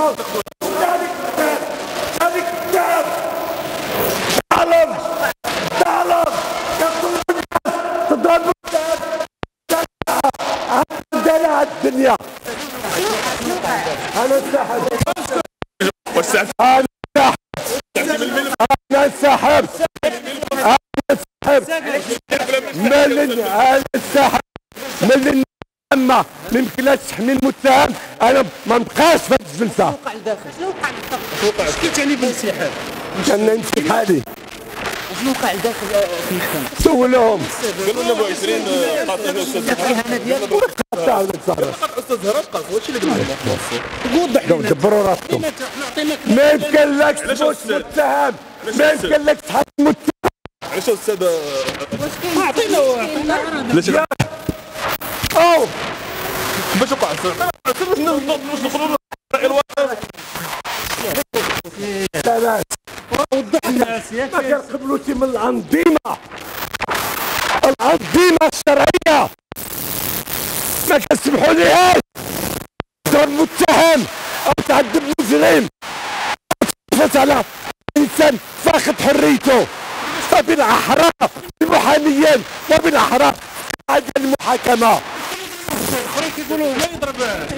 هذيك كتاب تعلم يقتلون الناس تضرب عندنا الدنيا. انا انسحب انا انسحب من النعمة. ما يمكنلاش تحمي المتهم. انا ما نبقاش في هذه الجلسه. شنو وقع لداخل؟ اش كيتعني بالانسحاب؟ كان نمشي حالي. شنو وقع لداخل في المحكمه؟ سولهم قالوا لنا ب 20 قاطع الاستاذ الاهانه ديالك قطعوا الزهره. الاستاذ هرب قال واش اللي قلنا وضح لنا. دبروا راسكم. ما يمكنلكش تموت متهم. ما يمكنلكش تحط متهم. علاش الاستاذ اعطينا علاش او باش وقع باش نخرجوا ثلاث وضح لنا. ما كنقبلوش من الأنظمة الشرعية. ما كنسمحوا ليهاش تضرب متهم او تعذب مجرم تفوت على انسان فاقد حريته وبالاحرى محاميا وبالاحرى قاعده المحاكمه. الاخرين كيقولوا لا يضرب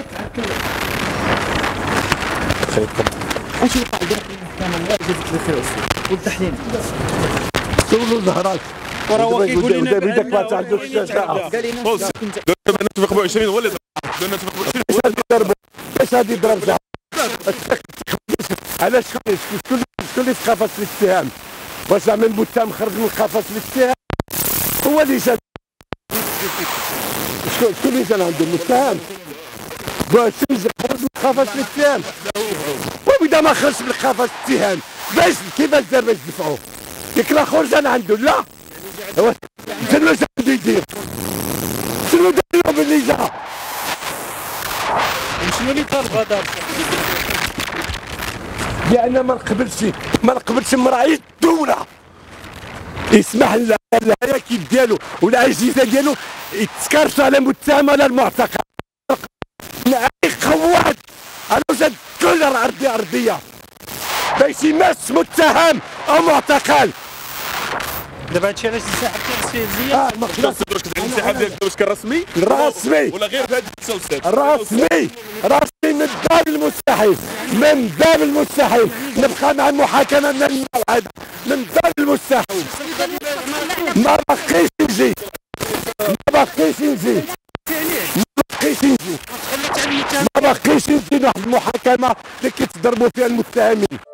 اش وقع داخل المحكمه؟ الله يجازيك بخير استاذ. وضح لنا. سولوا زهرات وراه هو كيقول لنا بدك ما تعندوش الشجاعه. قال لنا الناس في 24 هو اللي ضرب الناس في 24 اش غادي يضربوا؟ اش غادي يضرب زهر؟ علاش شكون اللي في قفص الاتهام؟ واش زعما المتهم خرج من قفص الاتهام؟ هو اللي جا. شكون اللي جا عنده المتهم؟ باش خرج من قفص الاتهام. وبدا ما خرج من قفص الاتهام باش كيفاش دار باش دفعوه؟ ديك الاخر جا عنده لا. شنو جا عنده يدير؟ شنو دار له باللي جا؟ شنو اللي طالب هذا؟ لان ما نقبلش من رئيس الدوله يسمح الهياكل ديالو والاجهزه ديالو يتسكرش على متهم ولا المعتقل. اي خوات على وجه كل ارضيه باش يمس متهم او معتقل. دابا هادشي علاش انسحب فيه زياد؟ واش كتعلم الانسحاب ديالك واش كان رسمي رسمي ولا غير في هذه الجلسات؟ رسمي من باب المستحيل. من باب المستحيل نبقى مع المحاكمه من الموعد. من باب المستحيل ما بقيش نجي واحد المحاكمه اللي كيتضربوا فيها المتهمين.